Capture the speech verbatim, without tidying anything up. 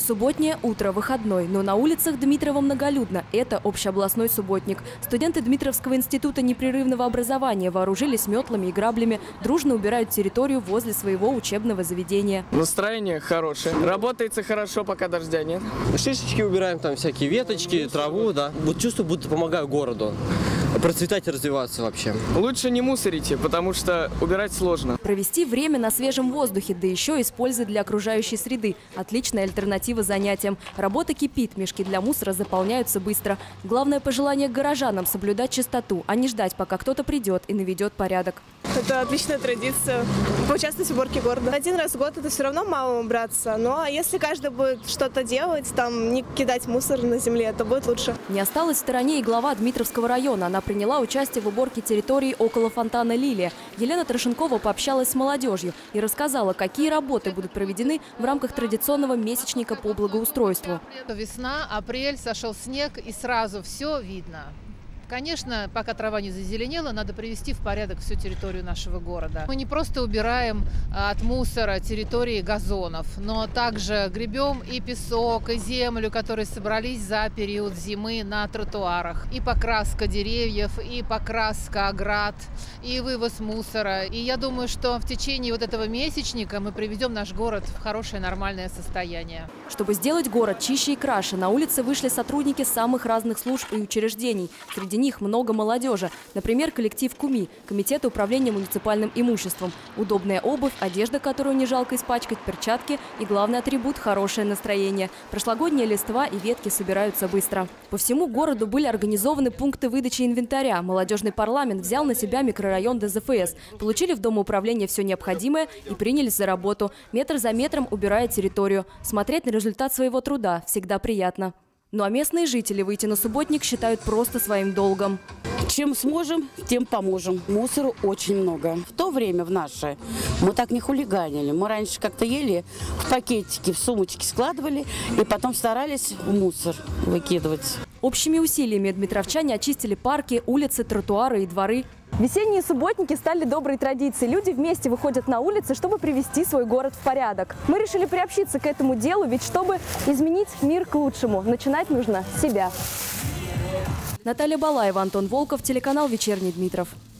Субботнее утро, выходной, но на улицах Дмитрова многолюдно. Это общеобластной субботник. Студенты Дмитровского института непрерывного образования вооружились метлами и граблями, дружно убирают территорию возле своего учебного заведения. Настроение хорошее. Работается хорошо, пока дождя нет. Шишечки убираем, там всякие веточки, траву, да. Вот чувствую, будто помогаю городу процветать и развиваться вообще. Лучше не мусорите, потому что убирать сложно. Провести время на свежем воздухе, да еще и с пользой для окружающей среды. Отличная альтернатива занятиям. Работа кипит, мешки для мусора заполняются быстро. Главное пожелание горожанам – соблюдать чистоту, а не ждать, пока кто-то придет и наведет порядок. Это отличная традиция – поучаствовать в уборке города. Один раз в год это все равно мало убраться, но если каждый будет что-то делать, там не кидать мусор на земле, то будет лучше. Не осталась в стороне и глава Дмитровского района. Она приняла участие в уборке территории около фонтана «Лилия». Елена Трошенкова пообщалась с молодежью и рассказала, какие работы будут проведены в рамках традиционного месячника по благоустройству. Весна, апрель, сошел снег и сразу все видно. Конечно, пока трава не зазеленела, надо привести в порядок всю территорию нашего города. Мы не просто убираем от мусора территории газонов, но также гребем и песок, и землю, которые собрались за период зимы на тротуарах. И покраска деревьев, и покраска оград, и вывоз мусора. И я думаю, что в течение вот этого месячника мы приведем наш город в хорошее нормальное состояние. Чтобы сделать город чище и краше, на улице вышли сотрудники самых разных служб и учреждений. Среди них много молодежи. Например, коллектив КУМИ – Комитета управления муниципальным имуществом. Удобная обувь, одежда, которую не жалко испачкать, перчатки и главный атрибут – хорошее настроение. Прошлогодние листва и ветки собираются быстро. По всему городу были организованы пункты выдачи инвентаря. Молодежный парламент взял на себя микрорайон ДЗФС. Получили в Домоуправления все необходимое и принялись за работу. Метр за метром убирая территорию. Смотреть на результат своего труда всегда приятно. Ну а местные жители выйти на субботник считают просто своим долгом. Чем сможем, тем поможем. Мусору очень много. В то время, в наше, мы так не хулиганили. Мы раньше как-то ели в пакетики, в сумочки складывали и потом старались в мусор выкидывать. Общими усилиями дмитровчане очистили парки, улицы, тротуары и дворы. Весенние субботники стали доброй традицией. Люди вместе выходят на улицы, чтобы привести свой город в порядок. Мы решили приобщиться к этому делу, ведь чтобы изменить мир к лучшему, начинать нужно с себя. Наталья Балаева, Антон Волков, телеканал «Вечерний Дмитров».